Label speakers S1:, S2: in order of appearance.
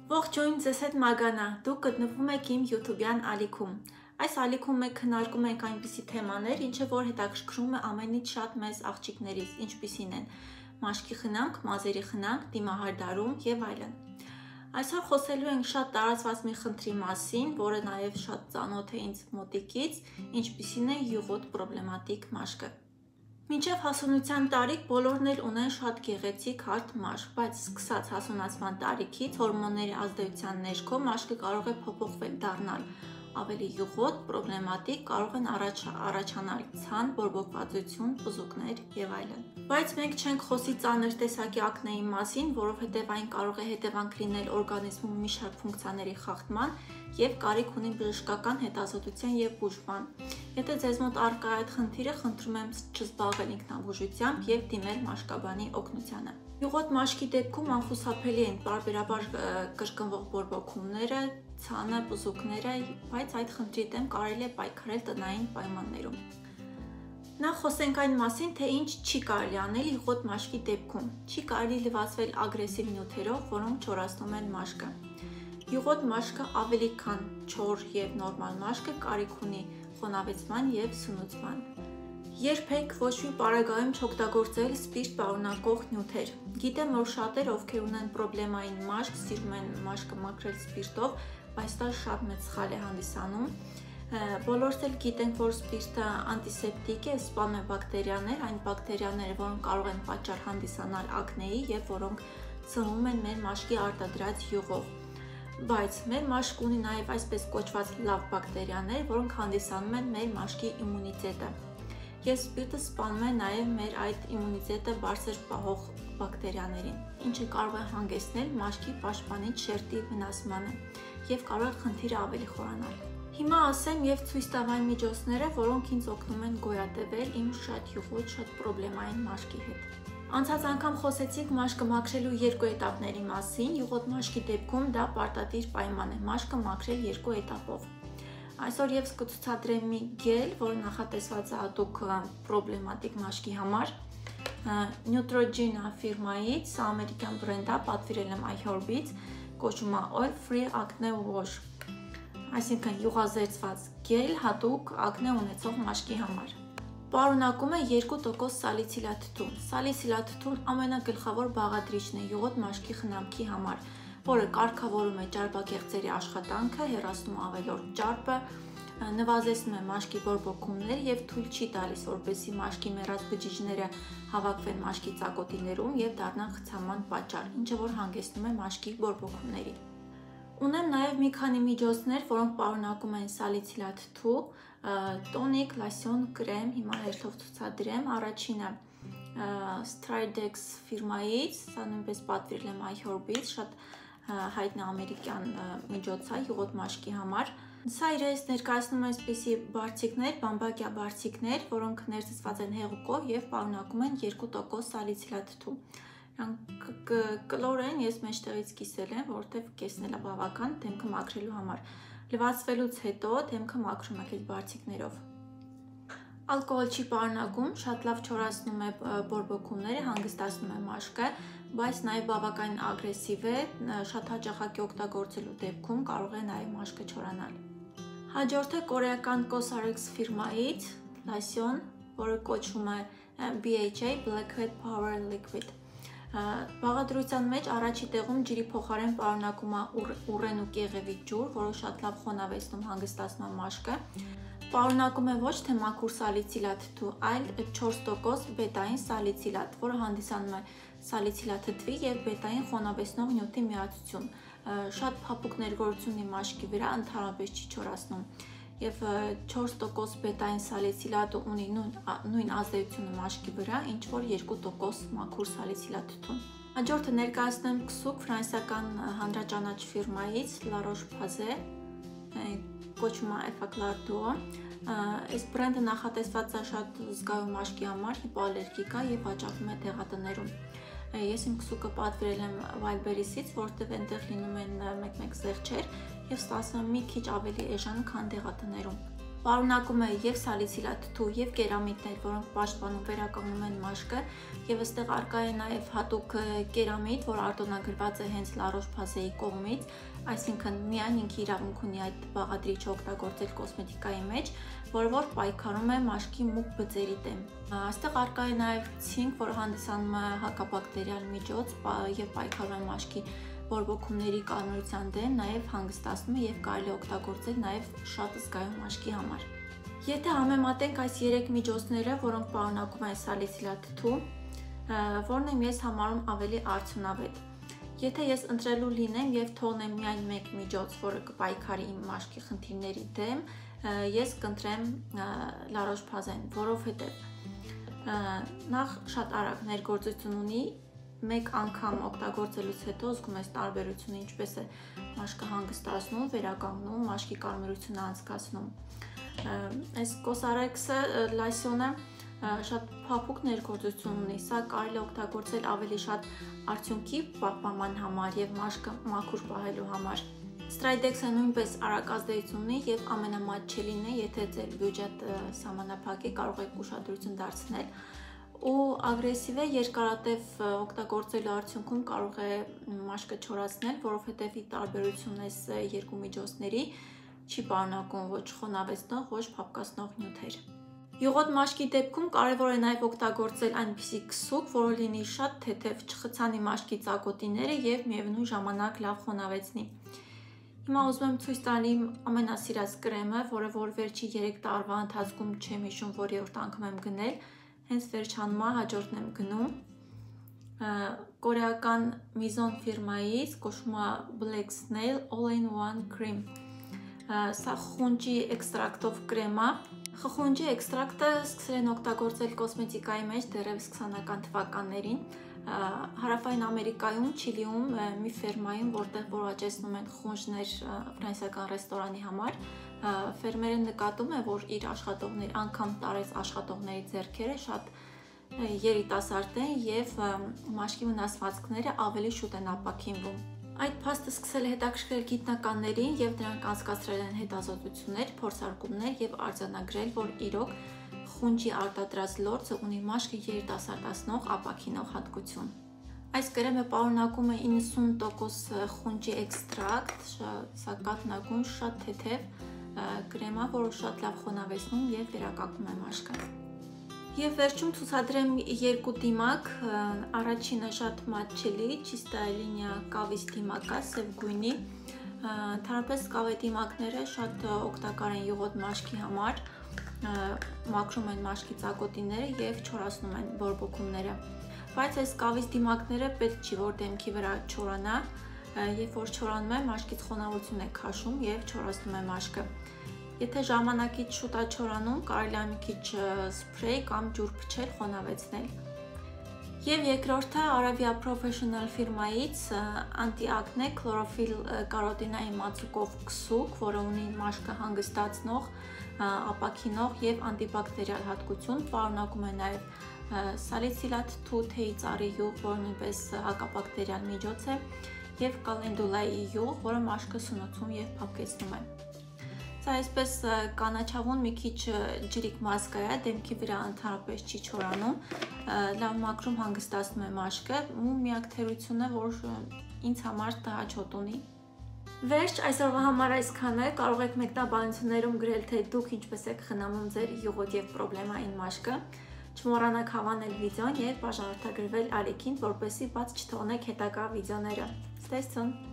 S1: Ողջույն, ձեզ հետ Մագանա, դուք գտնվում եք իմ YouTube-յան ալիքում։ Այս ալիքում մենք քննարկում ենք այնպիսի թեմաներ, ինչը որ հետաքրքրում է ամենից շատ մեծ աղջիկներից, ինչպիսին են մաշկի խնամք, մազերի խնամք, դիմահարդարում եւ այլն։ Այսօր խոսելու ենք շատ տարածված մի խնդրի մասին, որը նաեւ շատ ծանոթ է ինձ մոտիկից, ինչպիսին է յուղոտ պրոբլեմատիկ մաշկը։ Մինչև հասունության տարիք բոլորն էլ ունեն շատ գեղեցիկ հարթ մաշկ, բայց սկսած հասունացման տարիքից հորմոնների ազդեցության ներքո մաշկը կարող է փոփոխվել, դառնալ ավելի յուղոտ, պրոբլեմատիկ, կարող են առաջանալ ցան, բորբոքվածություն, պզուկներ եւ այլն։ Բայց մենք չենք խոսի ծանր տեսակի ակնեի մասին, որովհետեւ այն կարող է հետևանք լինել օրգանիզմում մի շարք ֆունկցիաների խախտման եւ կարիք ունի բժշկական հետազոտության եւ բուժման։ Եթե ձեզ մոտ առկա է այդ խնդիրը, խնդրում եմ չզբաղվել ինքնաբուժությամբ եւ դիմել մաշկաբանի օգնությանը։ Յուղոտ մաշկի դեպքում անխուսափելի են պարբերաբար կրկնվող բորբոքումները, ցանը, պզուկները, բայց այդ խնդրի դեմ կարելի է պայքարել տնային պայմաններում։ Նախ խոսենք այն մասին, թե ինչ չի կարելի անել յուղոտ մաշկի դեպքում։ Չի կարելի լվացվել ագրեսիվ նյութերով, որոնք չորացնում են մաշկը։ Յուղոտ մաշկը ավելի քան չոր եւ նորմալ մաշկը կարիք ունի խոնավեցման եւ սնուցման։ Երբեք ոչ մի պարագայում չօգտագործել սպիրտ պարունակող նյութեր։ Գիտեմ, որ շատեր, ովքեր ունեն պրոբլեմային մաշկ, սիրում են մաշկը մաքրել սպիրտով, բայց դա շատ մեծ սխալ է հանդիսանում։ Բոլորս էլ գիտենք, որ սպիրտը անտիսեպտիկ է, սպանում է բակտերիաներ, այն բակտերիաները, որոնք կարող են պատճառ հանդիսանալ ակնեի եւ որոնք սնվում են մեր մաշկի արտադրած յուղով։ Բայց մեր մաշկը ունի նաեւ այսպես կոչված լավ բակտերիաներ, որոնք հանդիսանում են մեր մաշկի իմունիտետը։ Եվ սպիրտը սպանում է նաև մեր այդ իմունիտետը բարձր պահող բակտերիաներին, ինչը կարող է հանգեցնել մաշկի պաշտպանիչ շերտի վնասմանը եւ կարող է խնդիրը ավելի խորանալ։ Հիմա ասեմ եւ ցույց տամ այն միջոցները, որոնք ինձ օգնում են գոյատևել իմ շատ յուղոտ, շատ պրոբլեմային մաշկի հետ։ Անցած անգամ խոսեցինք մաշկը մաքրելու երկու էտապների մասին, յուղոտ մաշկի դեպքում դա պարտադիր պայման է մաշկը մաքրել երկու էտապով։ Այսօր եւս կցուցադրեմ մի գել, որը նախատեսված է հատուկ պրոբլեմատիկ մաշկի համար։ Neutrogena ֆիրմայից, սա ամերիկյան բրենդ է, պատվիրել եմ iHerb-ից, կոչվում է Oil Free Acne Wash։ Այսինքն յուղազերծված գել հատուկ ակնե ունեցող մաշկի համար։ Պարունակում է 2% սալիցիլաթթու։ Սալիցիլաթթուն ամենագլխավոր բաղադրիչն է յուղոտ մաշկի խնամքի համար, որը կարգավորում է ճարպագեղձերի աշխատանքը, հեռացնում ավելորդ ճարպը, նվազեցնում է մաշկի բորբոքումներ եւ թույլ չի տալիս, որպեսզի մաշկի մեռած բջիջները հավաքվեն մաշկի ծակոտիներում եւ դառնան խցանման պատճառ, ինչը որ հանգեցնում է մաշկի բորբոքումների։ Ունեմ նաև մի քանի միջոցներ, որոնք պարունակում են սալիցիլաթթու, տոնիկ, լասյոն, կրեմ, հիմա հերթով ցուցադրեմ։ Առաջինը Stridex ֆիրմայից, սա նույնպես պատվիրել եմ iHerb-ից, շատ հայտնի ամերիկյան միջոց է յուղոտ մաշկի համար։ Սա իրենց ներկայացնում է այսպիսի բարձիկներ, բամբակյա բարձիկներ, որոնք ներծծված են հեղուկով եւ պարունակում են 2% սալիցիլաթթու։ Կլոր են, ես մեջտեղից կիսել եմ, որովհետև կեսն էլ է բավական դեմքը մաքրելու համար։ Լվացվելուց հետո դեմքը մաքրում եք այդ բարձիկներով։ Ալկոհոլ չի պարունակում, շատ լավ չորացնում է բորբոքումները, հանգստացնում է մաշկը, բայց նաև բավականին ագրեսիվ է, շատ հաճախակի օգտագործելու դեպքում կարող է նաև մաշկը չորանալ։ Հաջորդը կորեական Cosrx ֆիրմայից լասյոն, որը կոչվում է BHA Blackhead Power Liquid։ Բաղադրության մեջ առաջի տեղում ջրի փոխարեն պարունակում է ուռեն ու կեղևի ջուր, որը շատ լավ խոնավեցնում, հանգստացնում մաշկը։ Պարունակում է ոչ թե մաքուր սալիցիլաթթու, այլ 4% բետային սալիցիլատ, որը հանդիսանում է սալիցիլաթթվի եւ բետային խոնավեցնող նյութի միացություն։ Շատ փափուկ ներգործություն ունի մաշկի վրա, ընդհանրապես չի չորացնում։ Եվ 4% բետային սալիցիլատը ունի նույն ազդեցությունը մաշկի վրա, ինչ որ 2% մաքուր սալիցիլաթթուն։ Հաջորդը ներկայացնեմ քսուկ ֆրանսիական հանրաճանաչ ֆիրմայից La Roche-Posay, կոչվում է Effaclar Duo։ Այս բրենդը նախատեսված է շատ զգայուն մաշկի համար, հիպոալերգիկ է եւ վաճառվում է դեղատներում։ Ես իմ քսուկը պատվիրել եմ Wildberries-ից, որտեղ այնտեղ լինում են մեկ-մեկ զեղչեր եւ ստացվում է մի քիչ ավելի էժան, քան դեղատներում։ Պարունակում է և սալիցիլաթթու և կերամիդներ, որոնք պաշտպանում վերականգնում են մաշկը, և այստեղ առկա է նաև հատուկ կերամիդ, որ արտոնագրված է հենց La Roche-Posay-ի կողմից, այսինքն միայն ինքը իրավունք ունի այդ բաղադրիչը օգտագործել կոսմետիկայի մեջ, որը որ պայքարում է մաշկի մուգ բծերի դեմ։ Այստեղ առկա է նաև ցինկ, որը հանդիսանում է հակաբակտերիալ միջոց և պայքարում է մաշկի բորբոքումների կարմրության դեմ, նաև հանգստացնում է և կարելի է օգտագործել նաև շատ զգայուն մաշկի համար։ Եթե համեմատենք այս 3 միջոցները, որոնք պարունակում են սալիցիլաթթու, որն եմ ես համարում ավելի արդյունավետ։ Եթե ես ընտրելու լինեմ և թողնեմ միայն մեկ միջոց, որը կպայքարի իմ մաշկի խնդիրների դեմ, ես կընտրեմ La Roche-Posay-ն, որովհետև նախ շատ արագ ներգործություն ունի, մեկ անգամ օգտագործելուց հետո զգում ես տարբերությունը, ինչպես է մաշկը հանգստացնում, վերականգնում, մաշկի կարմրությունը անցկացնում։ Այս COSRX լասյոնը շատ փափուկ ներգործություն ունի, սա կարելի է օգտագործել ավելի շատ արդյունքի պահպանման համար և մաշկը մաքուր պահելու համար։ Stridex-ը նույնպես արագ ազդեցություն ունի և ամենամատչելին է, եթե ձեր բյուջետը սահմանափակ է, կարող եք ուշադրություն դարձնել ու ագրեսիվ է, երկարատև օգտագործելու արդյունքում կարող է մաշկը չորացնել, որովհետև ի տարբերություն այս երկու միջոցների չի պարունակում ոչ խոնավեցնող, ոչ փափկացնող նյութեր։ Յուղոտ մաշկի դեպքում կարևոր է նաև օգտագործել այնպիսի քսուկ, որը լինի շատ թեթև, չխցանի մաշկի ծակոտիները և միևնույն ժամանակ լավ խոնավեցնի։ Հիմա ուզում եմ ցույց տալ իմ ամենասիրած կրեմը, որը որ վերջի 3 տարվա ընթացքում չեմ հիշում, որ երրորդ անգամ եմ գնել, հենց վերջանում է, հաջորդն եմ գնում։ Կորեական Mizone ֆիրմայից, կոչվում է Black Snail All-in-One Cream։ Սա խխունջի էքստրակտով կրեմ է։ Խխունջի էքստրակտը սկսել են օգտագործել կոսմետիկայի մեջ դեռևս 20-ական թվականներին։ Հարավային Ամերիկայում, Չիլիում, մի ֆերմայում, որտեղ որաճեցնում են խխունջներ ֆրանսիական ռեստորանի համար, ֆերմերը նկատում է, որ իր աշխատողների, անգամ տարեց աշխատողների ձեռքերը շատ երիտասարդ են և մաշկի վնասվածքները ավելի շուտ են ապաքինվում։ Այդ փաստը սկսել է հետաքրքրել գիտնականներին և նրանք անցկացրել են հետազոտություններ, փորձարկումներ և արձանագրել, որ իրոք խունջի արտադրած լորձը ունի մաշկը երիտասարդացնող, ապաքինող հատկություն։ Այս կրեմը պարունակում է 90% խունջի էքստրակտ, սա կաթնագույն, շատ թեթև կրեմ է, որը շատ լավ խոնավեցնում և վերականգնում է մաշկը։ Եվ վերջում ցուցադրեմ երկու դիմակ, առաջինը շատ մատչելի, Chistая Linea կավից դիմակ է, սև գույնի, ընդհանրապես կավե դիմակները շատ օգտակար են յուղոտ մաշկի համար, մաքրում են մաշկի ծակոտիները և չորացնում են բորբոքումները։ Բայց այս կավից դիմակները պետք չի, որ դեմքի վրա չորանա, երբ որ չորանում է, մաշկից խոնավություն է քաշում և չորացնում է մաշկը։ Եթե ժամանակից շուտ է չորանում, կարելի է մի քիչ սփրեյ կամ ջուր փչել, խոնավեցնել։ Եվ երկրորդը Aravia Professional ֆիրմայից անտիակնե քլորոֆիլ կարոտինային մածուկով քսուկ, որը ունի մաշկը հանգստացնող, ապաքինող և անտիբակտերիալ հատկություն, պարունակում է նաև սալիցիլաթթու, թեյի ծառի յուղ, որը նույնպես հակաբակտերիալ միջոց է, և կալենդուլայի յուղ, որը մաշկը սնուցում և փափկեցնում է։ Սա այսպես կանաչավուն մի քիչ ջրիկ մազկա է, դեմքի վրա ընդհանրապես չի չորանում, լավ մաքրում հանգստացնում է մաշկը, ու միակ թերությունը, որ ինձ համար տհաճոտ ունի։ Վերջ, այսօրվա համար այսքանը, կարող եք մեկնաբանություններում գրել, թե դուք ինչպես եք խնամում ձեր յուղոտ և պրոբլեմային մաշկը, չմոռանաք հավանել վիդեոն և բաժանորդագրվել ալիքին, որպեսզի բաց չթողնեք հետագա վիդեոները։ Stay tuned!